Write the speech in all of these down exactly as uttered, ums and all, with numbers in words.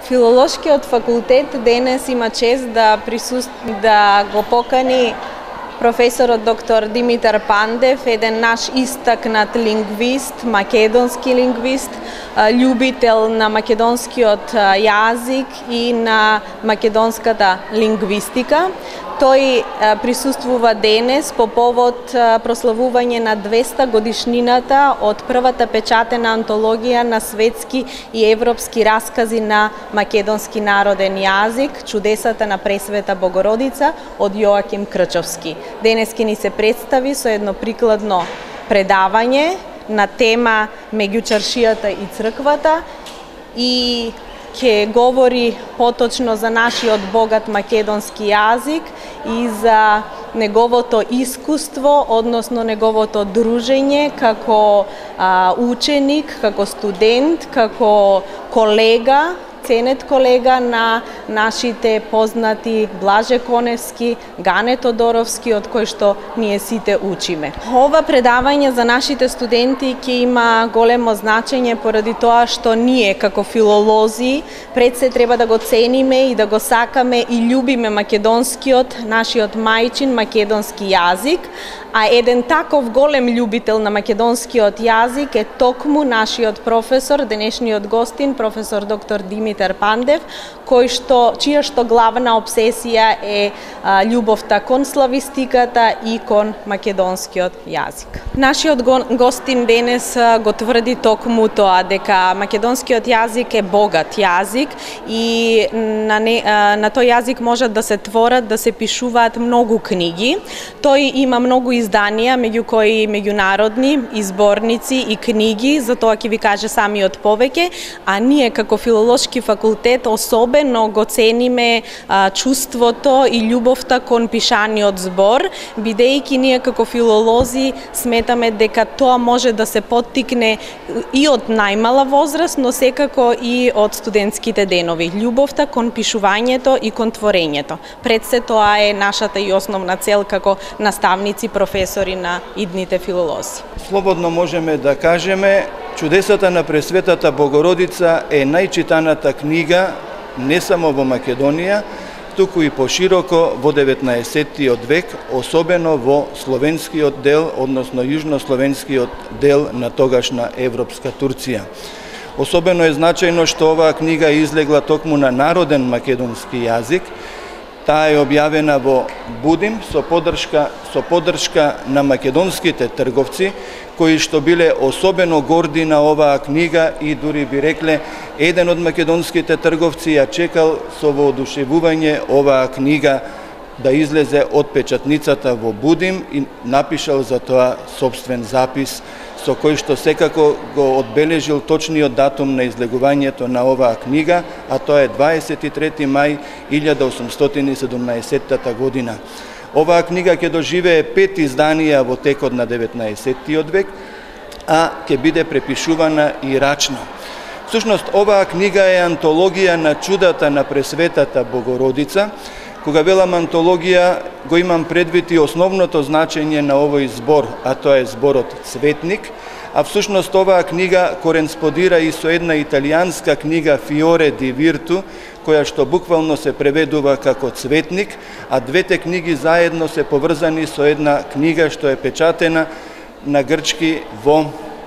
Филолошкиот факултет денес има чест да присуст... да го покани професорот доктор Димитар Пандев, еден наш истакнат лингвист, македонски лингвист, љубител на македонскиот јазик и на македонската лингвистика. Тој присуствува денес по повод прославување на двеста годишнината од првата печатена антологија на светски и европски раскази на македонски народен јазик, Чудесата на Пресвета Богородица од Јоаким Крчовски. Денес ќе ни се представи со едно прикладно предавање на тема меѓу чаршијата и црквата и ќе говори поточно за нашиот богат македонски јазик и за неговото искуство, односно неговото дружење како а, ученик, како студент, како колега, ценет колега на нашите познати Блаже Коневски, Гане Тодоровски, од кој што ние сите учиме. Ова предавање за нашите студенти ќе има големо значење поради тоа што ние како филолози пред се треба да го цениме и да го сакаме и љубиме македонскиот, нашиот мајчин македонски јазик, а еден таков голем љубител на македонскиот јазик е токму нашиот професор, денешниот гостин, професор доктор Димитар Пандев, кој што чија што главна обсесија е а, љубовта кон славистиката и кон македонскиот јазик. Нашиот гостин денес го тврди токму тоа дека македонскиот јазик е богат јазик и на, не, на тој јазик можат да се творат, да се пишуваат многу книги. Тој има многу изданија, меѓу кои меѓународни, изборници и книги, за тоа ќе ви каже самиот повеќе, а ние како филолошки факултет особено го цениме а, чувството и љубовта кон пишаниот збор, бидејќи ние како филолози сметаме дека тоа може да се поттикне и од најмала возраст, но секако и од студентските денови. Љубовта кон пишувањето и кон творењето. Пред се тоа е нашата и основна цел како наставници, професори на идните филолози. Слободно можеме да кажеме, Чудесата на Пресветата Богородица е најчитаната книга не само во Македонија, туку и пошироко во деветнаесеттиот век, особено во словенскиот дел, односно јужнословенскиот дел на тогашна европска Турција. Особено е значајно што оваа книга излегла токму на народен македонски јазик. Таа е објавена во Будим со поддршка, со поддршка на македонските трговци, кои што биле особено горди на оваа книга и дури би рекле, еден од македонските трговци ја чекал со воодушевување оваа книга да излезе од печатницата во Будим и напишал за тоа собствен запис, со кој што секако го одбележил точниот датум на излегувањето на оваа книга, а тоа е дваесет и трети мај илјада осумстотини и седумнаесеттата година. Оваа книга ќе доживее пет изданија во текот на деветнаесеттиот век, а ќе биде препишувана и рачно. Всушност, оваа книга е антологија на чудата на Пресветата Богородица. Кога велам антологија, го имам предвид и основното значење на овој збор, а тоа е зборот цветник, а всушност оваа книга коренсподира и со една италијанска книга Fiore di Virtu, која што буквално се преведува како цветник, а двете книги заедно се поврзани со една книга што е печатена на грчки во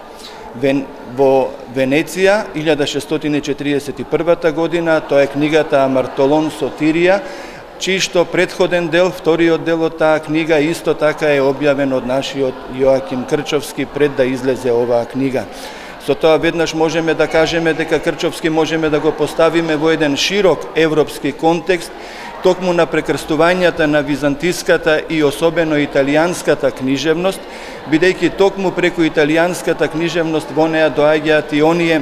Вен... во Венеција илјада шестстотини четириесет и прва година. Тоа е книгата Амартолон Сотирија, чиј што предходен дел, вториот дел од таа книга, исто така е објавен од нашиот Јоаким Крчовски пред да излезе оваа книга. Со тоа веднаш можеме да кажеме дека Крчовски можеме да го поставиме во еден широк европски контекст, токму на прекрстувањата на византиската и особено италијанската книжевност, бидејќи токму преку италијанската книжевност во неа доаѓаат и оние,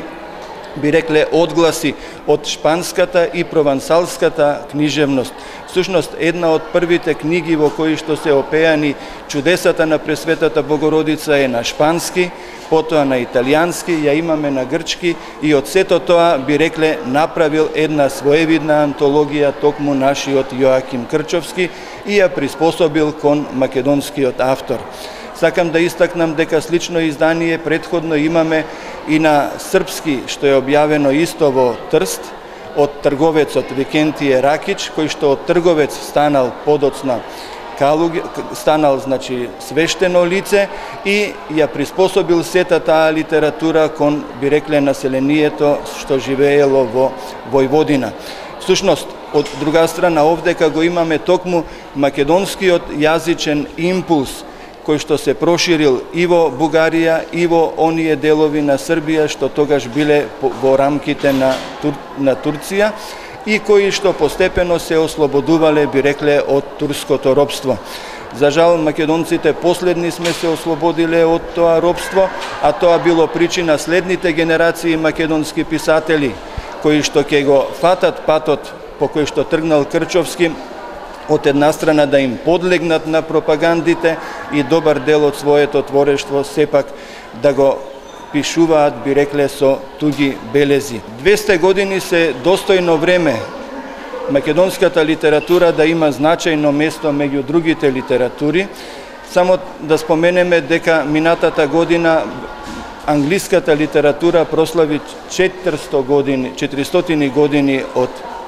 би рекле, одгласи од шпанската и провансалската книжевност. Всушност, една од првите книги во кои што се опеани Чудесата на Пресветата Богородица е на шпански, потоа на италијански, ја имаме на грчки и од сето тоа, би рекле, направил една своевидна антологија токму нашиот Јоаким Крчовски и ја приспособил кон македонскиот автор. Сакам да истакнам дека слично издание предходно имаме и на српски, што е објавено исто во Трст, од трговецот Викентије Ракич, кој што од трговец станал подоцна калуѓ, станал значи свештено лице и ја приспособил сета таа литература кон, би рекле, населението што живеело во Војводина. Всушност, од друга страна, овдека го имаме токму македонскиот јазичен импулс, кој што се проширил и во Бугарија, и во оние делови на Србија, што тогаш биле во рамките на, Тур... на Турција, и кои што постепено се ослободувале, би рекле, од турското робство. За жал, македонците последни сме се ослободиле од тоа робство, а тоа било причина следните генерации македонски писатели, кои што ќе го фатат патот по кој што тргнал Крчовски, од една страна да им подлегнат на пропагандите и добар дел од своето творештво сепак да го пишуваат, би рекле, со туги белези. двесте години се достојно време македонската литература да има значајно место меѓу другите литератури. Само да споменеме дека минатата година англиската литература прослави четиристотини години, четиристотини години од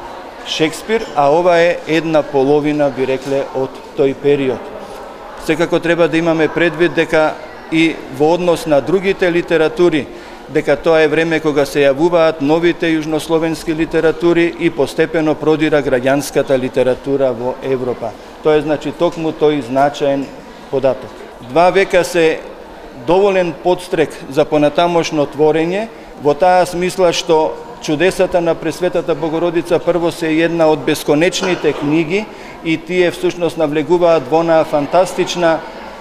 Шекспир, а ова е една половина, би рекле, од тој период. Секако треба да имаме предвид дека и во однос на другите литератури, дека тоа е време кога се јавуваат новите јужнословенски литератури и постепено продира граѓанската литература во Европа. Тоа е, значи, токму тој значаен податок. Два века се доволен подстрек за понатамошно творење, во таа смисла што чудесата на Пресветата Богородица прво се една од бесконечните книги и тие всушност навлегуваат во онаа фантастична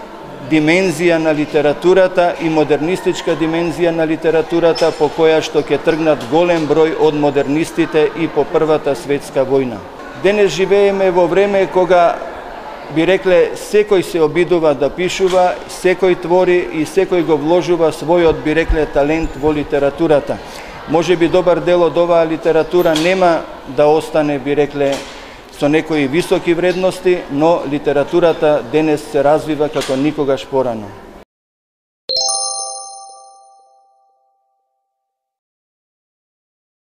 димензија на литературата и модернистичка димензија на литературата по која што ќе тргнат голем број од модернистите и по Првата светска војна. Денес живееме во време кога, би рекле, секој се обидува да пишува, секој твори и секој го вложува својот, би рекле, талент во литературата. Може би добар дел од оваа литература нема да остане, би рекле, со некои високи вредности, но литературата денес се развива како никогаш порано.